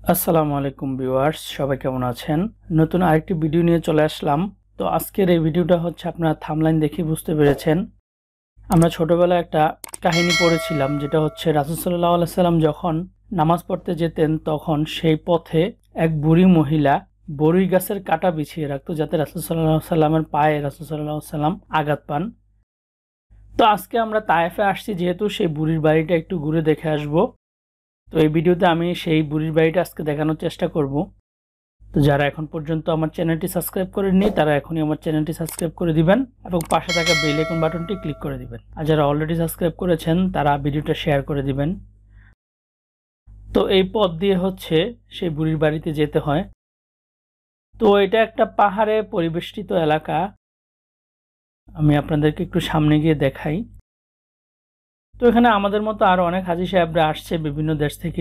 আসসালামু আলাইকুম ভিউয়ার্স, সবাই কেমন আছেন? নতুন আরেকটি ভিডিও নিয়ে চলে আসলাম। তো আজকের এই ভিডিওটা হচ্ছে আপনারা থাম্বনেইল দেখে বুঝতে পেরেছেন। আমরা ছোটবেলায় একটা কাহিনী পড়েছিলাম, যেটা হচ্ছে রাসূল সাল্লাল্লাহু আলাইহি সাল্লাম যখন নামাজ পড়তে যেতেন তখন সেই পথে এক বুড়ি মহিলা বরই গাছের কাঁটা বিছিয়ে রাখতো, যাতে রাসূল সাল্লাল্লাহু আলাইহি সাল্লামের পায়ে রাসূল সাল্লাল্লাহু আলাইহি সাল্লাম আঘাত পান। তো আজকে আমরা তায়েফে আসছি, যেহেতু সেই বুড়ির বাড়িটা একটু ঘুরে দেখে আসবো। তো এই ভিডিওতে আমি সেই বুড়ির বাড়িটা আজকে দেখানোর চেষ্টা করব। তো যারা এখন পর্যন্ত আমার চ্যানেলটি সাবস্ক্রাইব করেননি তারা এখনই আমার চ্যানেলটি সাবস্ক্রাইব করে দিবেন এবং পাশে থাকা বেল আইকন বাটনটি ক্লিক করে দিবেন। আর যারা অলরেডি সাবস্ক্রাইব করেছেন তারা ভিডিওটা শেয়ার করে দিবেন। তো এই পথ দিয়ে হচ্ছে সেই বুড়ির বাড়িতে যেতে হয়। তো এটা একটা পাহাড়ে পরিবেষ্টিত এলাকা। আমি আপনাদেরকে একটু সামনে গিয়ে দেখাই। তো এখানে আমাদের মতো আরো অনেক হাজী সাহেবরা আসছে বিভিন্ন দেশ থেকে।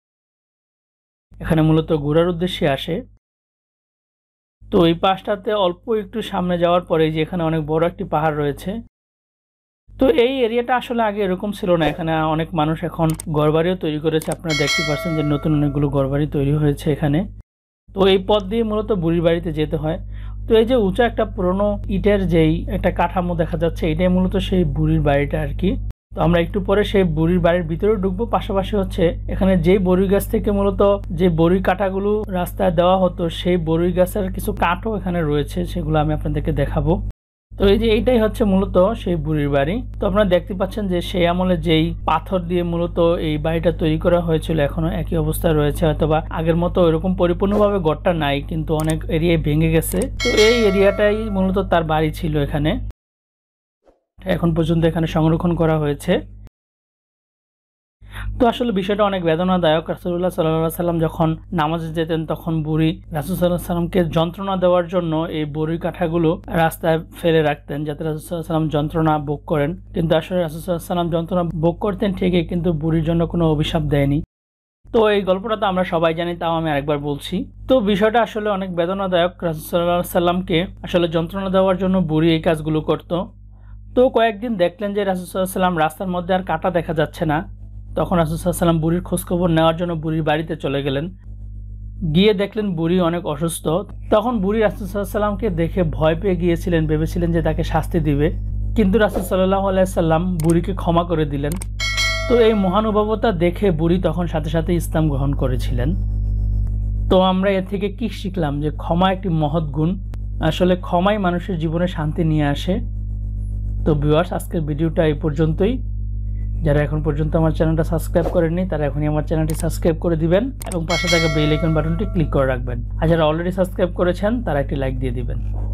এখানে মূলত ঘোরার উদ্দেশ্যে আসে। তো এই পাশটাতে অল্প একটু সামনে যাওয়ার পরে যে এখানে অনেক বড় একটি পাহাড় রয়েছে। তো এই এরিয়াটা আসলে আগে এরকম ছিল না। এখানে অনেক মানুষ এখন ঘরবাড়িও তৈরি করেছে। আপনারা দেখতে পাচ্ছেন যে নতুন অনেকগুলো ঘরবাড়ি তৈরি হয়েছে এখানে। তো এই পথ দিয়ে মূলত বুড়ির বাড়িতে যেতে হয়। তো এই যে উঁচা একটা পুরনো ইটের যেই একটা কাঠামো দেখা যাচ্ছে, এটাই মূলত সেই বুড়ির বাড়িটা আর কি। তো আমরা একটু পরে সেই বুড়ির বাড়ির ভিতরে ঢুকবো। পাশাপাশি হচ্ছে এখানে যেই বরই গাছ থেকে মূলত যে বরই কাঁটাগুলো রাস্তায় দেওয়া হতো, সেই বরই গাছের কিছু কাঠও এখানে রয়েছে, সেগুলো আমি আপনাদেরকে দেখাবো। তো এই যে এইটাই হচ্ছে মূলত সেই বুড়ির বাড়ি। তো আপনারা দেখতে পাচ্ছেন যে সেই আমলে যেই পাথর দিয়ে মূলত এই বাড়িটা তৈরি করা হয়েছিল এখনো একই অবস্থায় রয়েছে। হয়তোবা আগের মতো এরকম পরিপূর্ণভাবে ঘরটা নাই, কিন্তু অনেক এরিয়ায় ভেঙে গেছে। তো এই এরিয়াটাই মূলত তার বাড়ি ছিল এখানে। এখন পর্যন্ত এখানে সংরক্ষণ করা হয়েছে। তো আসলে বিষয়টা অনেক বেদনাদায়ক। রাসূলুল্লাহ সাল্লাল্লাহু আলাইহি সাল্লাম যখন নামাজে যেতেন তখন বুড়ি রাসূল সাল্লাল্লাহু আলাইহি সাল্লামকে যন্ত্রণা দেওয়ার জন্য এই বরই কাঠাগুলো রাস্তায় ফেলে রাখতেন, যাতে রাসূল সাল্লাল্লাহু আলাইহি সাল্লাম যন্ত্রণা ভোগ করেন। কিন্তু আসলে রাসূল সাল্লাল্লাহু আলাইহি সাল্লাম যন্ত্রণা ভোগ করতেন ঠিকই, কিন্তু বুড়ির জন্য কোনো অভিশাপ দেয়নি। তো এই গল্পটা তো আমরা সবাই জানি, তাও আমি আরেকবার বলছি। তো বিষয়টা আসলে অনেক বেদনাদায়ক। রাসূল সাল্লাল্লাহু আলাইহি সাল্লামকে আসলে যন্ত্রণা দেওয়ার জন্য বুড়ি এই কাজগুলো করত। তো কয়েকদিন দেখলেন যে রাসূল সাল্লাল্লাহু আলাইহি সাল্লাম রাস্তার মধ্যে আর কাঁটা দেখা যাচ্ছে না। তখন রাসূল সাল্লাল্লাহু আলাইহি সাল্লাম বুড়ির খোঁজখবর নেওয়ার জন্য বুড়ির বাড়িতে চলে গেলেন। গিয়ে দেখলেন বুড়ি অনেক অসুস্থ। তখন বুড়ি রাসূল সাল্লাল্লাহু আলাইহি সাল্লামকে দেখে ভয় পেয়ে গিয়েছিলেন, ভেবেছিলেন যে তাকে শাস্তি দিবে। কিন্তু রাসূল সাল্লাল্লাহু আলাইহি সাল্লাম বুড়িকে ক্ষমা করে দিলেন। তো এই মহানুভবতা দেখে বুড়ি তখন সাথে সাথে ইসলাম গ্রহণ করেছিলেন। তো আমরা এর থেকে কি শিখলাম? যে ক্ষমা একটি মহৎ গুণ। আসলে ক্ষমাই মানুষের জীবনে শান্তি নিয়ে আসে। তো ভিউয়ার্স, আজকের ভিডিওটা এই পর্যন্তই। যারা এখন পর্যন্ত আমার চ্যানেলটা সাবস্ক্রাইব করেননি তারা এখনই আমার চ্যানেলটি সাবস্ক্রাইব করে দিবেন এবং পাশে থাকা বেল আইকন বাটনটি ক্লিক করে রাখবেন। আর যারা অলরেডি সাবস্ক্রাইব করেছেন তারা একটি লাইক দিয়ে দিবেন।